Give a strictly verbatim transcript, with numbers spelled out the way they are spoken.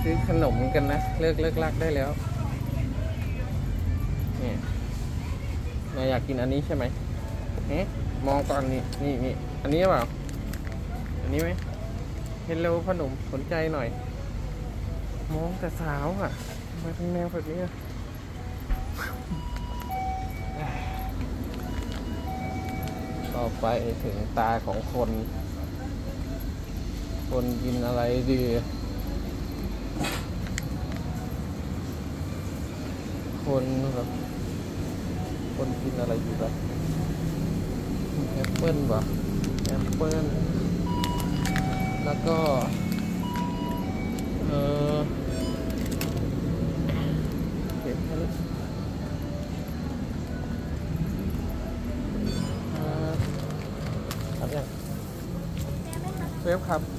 ซื้อขนมกันนะเลิกเลิกลักได้แล้วเนี่ยนายอยากกินอันนี้ใช่ไหมเอ๊ะมองก่อนนี่นี่นี่อันนี้เปล่าอันนี้ไหมเฮลโลขนมสนใจหน่อยมองแต่สาวอ่ะมาทางแนวแบบนี้ต่อไปถึงตาของคน คนกินอะไรดีคนแบบคนกินอะไรดีแบบแอปเปิ้ลป่ะแอปเปิ้ลแล้วก็เออเก็บให้ครับยังเวฟครับ